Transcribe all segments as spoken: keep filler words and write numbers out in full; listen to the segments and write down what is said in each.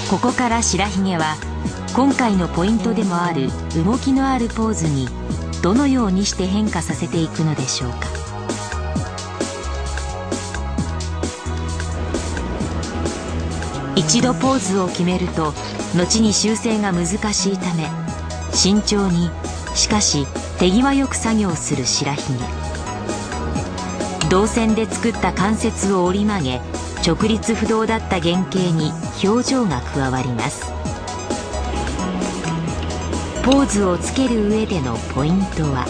ここから白ひげは今回のポイントでもある動きのあるポーズにどのようにして変化させていくのでしょうか。一度ポーズを決めると後に修正が難しいため、慎重にしかし手際よく作業する白ひげ。銅線で作った関節を折り曲げ、直立不動だった原型に表情が加わります。ポーズをつける上でのポイントは、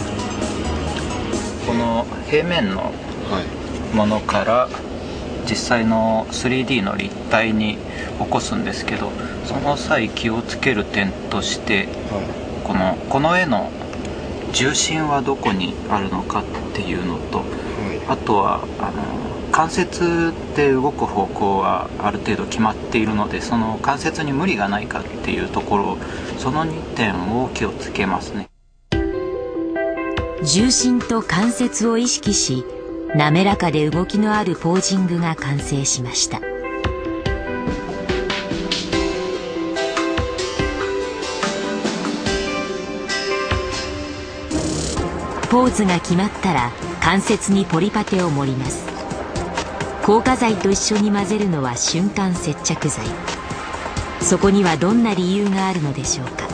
この平面のものから実際の スリーディー の立体に起こすんですけど、その際気をつける点として、このこの絵の重心はどこにあるのかっていうのと、あとはあの関節で動く方向はある程度決まっているので、その関節に無理がないかっていうところ、そのにてんを気をつけますね。 重心と関節を意識し、滑らかで動きのあるポージングが完成しました。ポーズが決まったら関節にポリパテを盛ります。硬化剤と一緒に混ぜるのは瞬間接着剤。そこにはどんな理由があるのでしょうか。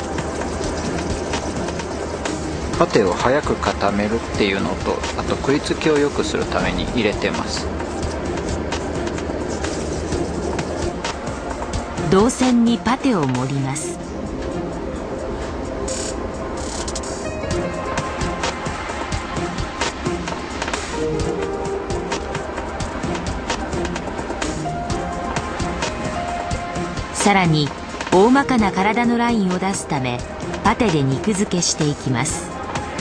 パテを早く固めるっていうのと、あと食いつきを良くするために入れてます。 銅線にパテを盛ります。さらに大まかな体のラインを出すためパテで肉付けしていきます。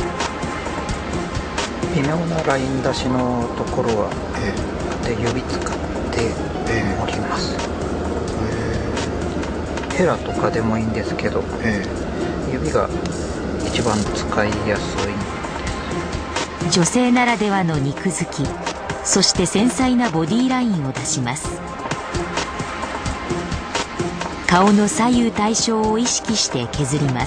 微妙なライン出しのところは、えー、で指使って盛ります。えー、ヘラとかでもいいんですけど、えー、指が一番使いやすいんです。 女性ならではの肉付き、そして繊細なボディラインを出します。顔の左右対称を意識して削ります。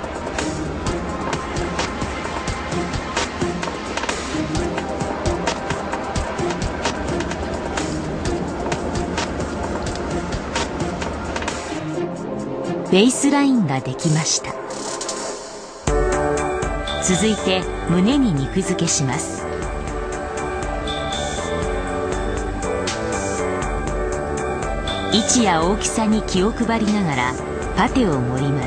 フェイスラインができました。続いて胸に肉付けします。位置や大きさに気を配りながらパテを盛ります。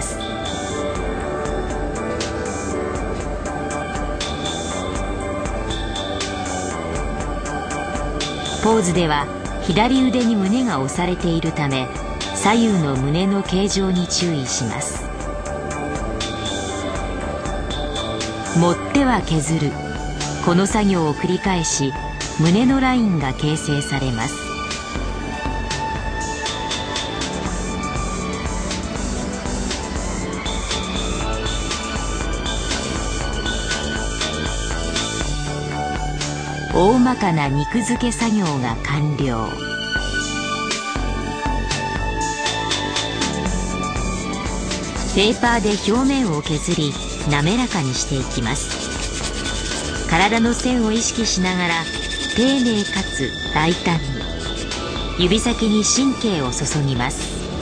ポーズでは左腕に胸が押されているため、左右の胸の形状に注意します。持っては削る、この作業を繰り返し胸のラインが形成されます。大まかな肉付け作業が完了。ペーパーで表面を削り滑らかにしていきます。体の線を意識しながら丁寧かつ大胆に指先に神経を注ぎます。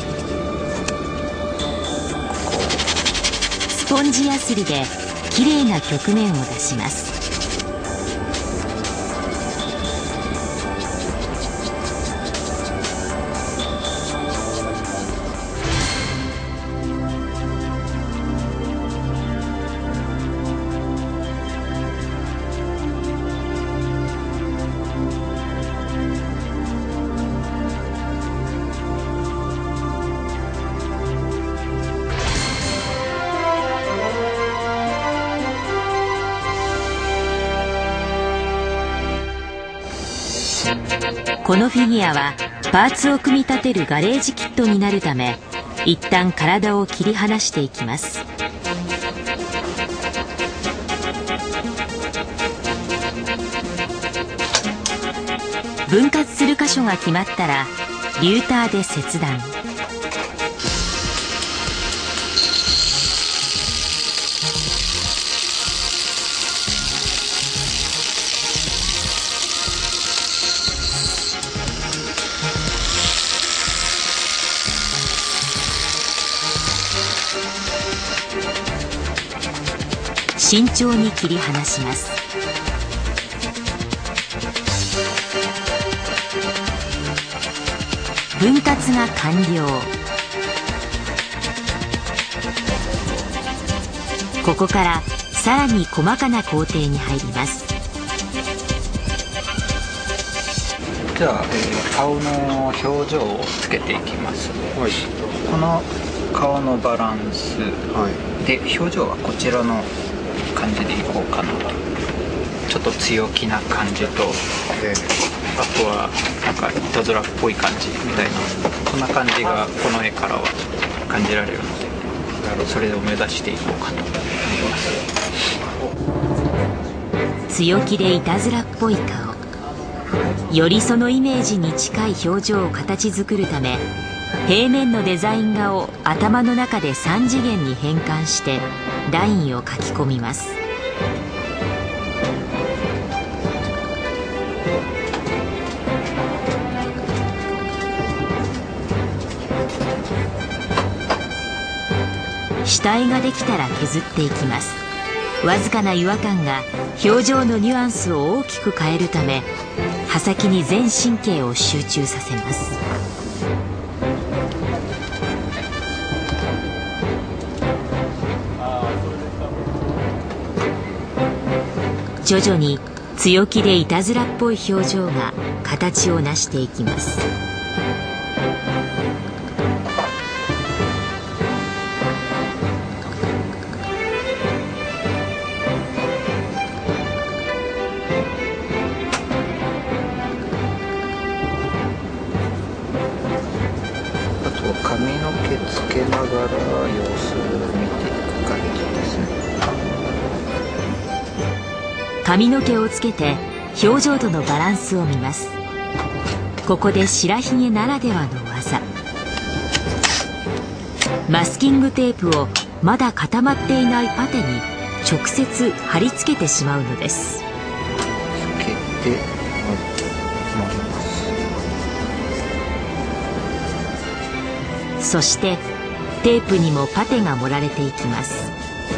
スポンジやすりできれいな曲面を出します。このフィギュアはパーツを組み立てるガレージキットになるため、一旦体を切り離していきます。分割する箇所が決まったらリューターで切断。慎重に切り離します。分割が完了。ここからさらに細かな工程に入ります。 じゃあ、えー、顔の表情をつけていきます。はい、この顔のバランス、はい、で表情はこちらの感じでいこうかなと。ちょっと強気な感じと、えー、あとはなんかいたずらっぽい感じみたいな、こんな感じがこの絵からは感じられるので、それを目指していこうかと思います。強気でいたずらっぽい顔、よりそのイメージに近い表情を形作るため、平面のデザイン画を頭の中でさん次元に変換してラインを描き込みます。下絵ができたら削っていきます。わずかな違和感が表情のニュアンスを大きく変えるため、刃先に全神経を集中させます。徐々に強気でいたずらっぽい表情が形を成していきます。 髪の毛つけながら様子を見ていく感じですね。 髪の毛をつけて表情とのバランスを見ます。ここで白ひげならではの技、マスキングテープをまだ固まっていないパテに直接貼り付けてしまうのです。 つけて、 そしてテープにもパテが盛られていきます。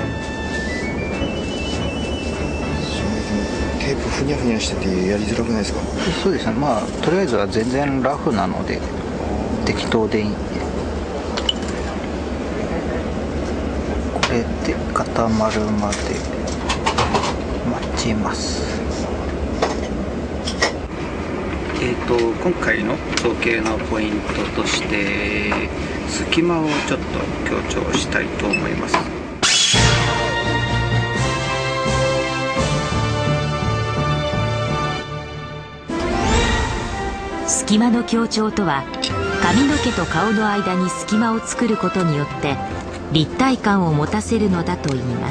テープふにゃふにゃしててやりづらくないですか？ そうですね。まあとりあえずは全然ラフなので適当でいいんで、これで固まるまで待ちます。えーと今回の造形のポイントとして隙間をちょっと強調したいと思います。 隙間の強調とは、髪の毛と顔の間に隙間を作ることによって立体感を持たせるのだといいます。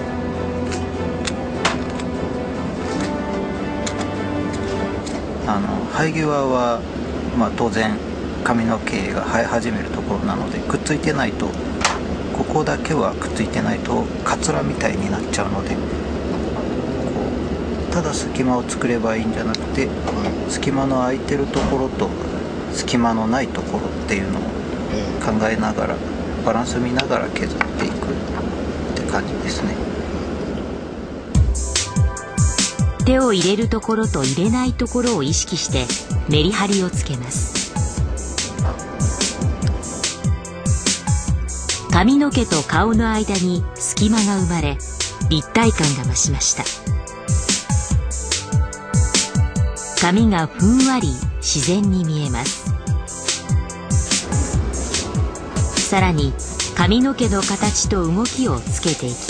あの生え際は、まあ、当然髪の毛が生え始めるところなので、くっついてないと、ここだけはくっついてないとカツラみたいになっちゃうので、こうただ隙間を作ればいいんじゃなくて、隙間の空いてるところと隙間のないところっていうのを考えながら、バランス見ながら削っていくって感じですね。 手を入れるところと入れないところを意識してメリハリをつけます。髪の毛と顔の間に隙間が生まれ、立体感が増しました。髪がふんわり自然に見えます。さらに髪の毛の形と動きをつけていきます。